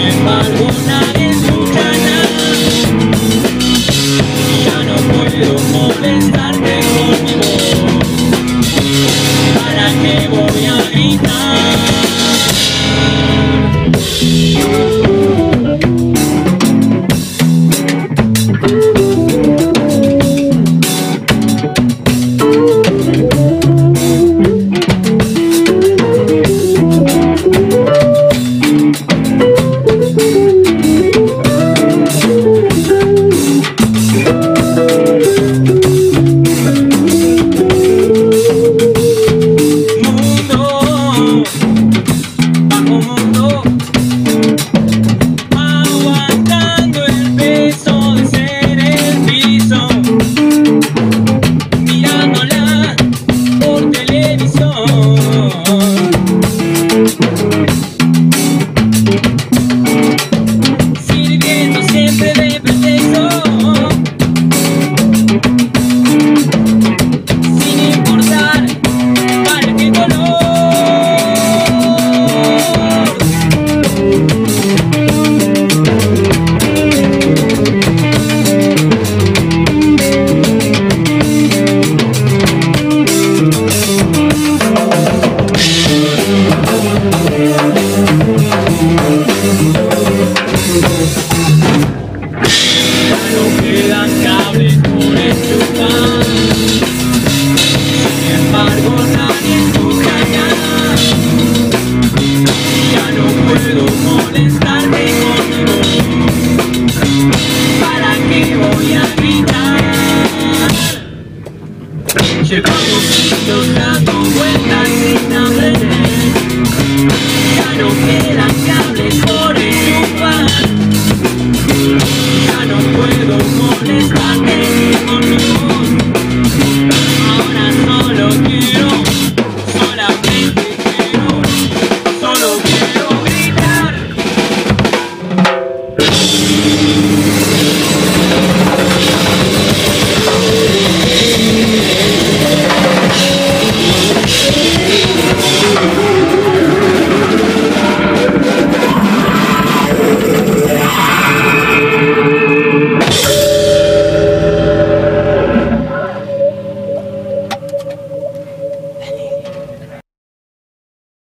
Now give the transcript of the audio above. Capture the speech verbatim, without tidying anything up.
embargo nadie escucha nada. Ya no puedo molestarte con mi voz. ¿Para qué voy a gritar? Llevamos muchos dando vueltas sin aprender. Ya no quedan cables por enchufar. Ya no puedo molestarte con mi voz. Ahora solo quiero, solamente quiero, solo quiero gritar.